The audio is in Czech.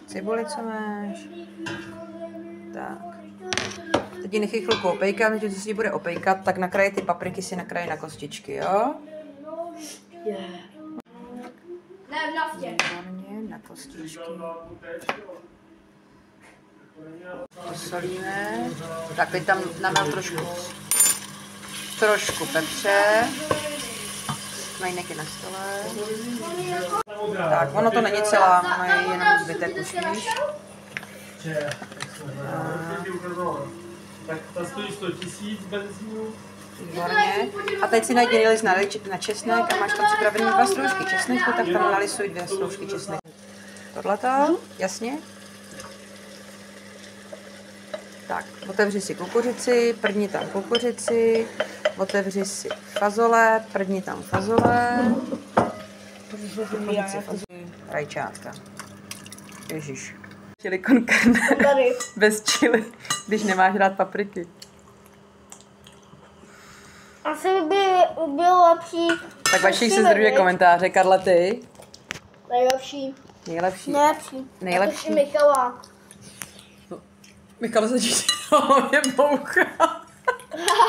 cibuli, co máš. Tak. Teď ji nechej chvilku opejkat, když se bude opejkat, tak nakraje ty papriky si nakraje na kostičky, jo? Výborně, na kostičky. Posolíme. Tak teď tam namel trošku pepře. Majnek je na stole. Tak, ono to není celá, ono je jenom zbytek, už víš. Tak ta stojí 100 000 benzínu. Výborně. A teď si najdi rýlis na česnek a máš tam připravený 2 stroužky česneku, tak tam nalisuj 2 stroužky česneku. Tohleto, jasně. Tak, otevři si kukuřici, prdni tam kukuřici, otevři si fazole, prdni tam fazole. Rajčátka. Ježiš. Chili con carne. Bez chili, když nemáš rád papriky. Asi by bylo lepší. Tak vašich se združuje komentáře. Karla, ty? Nejlepší. Nejlepší. Nejlepší. Michala. Michal se je boucha.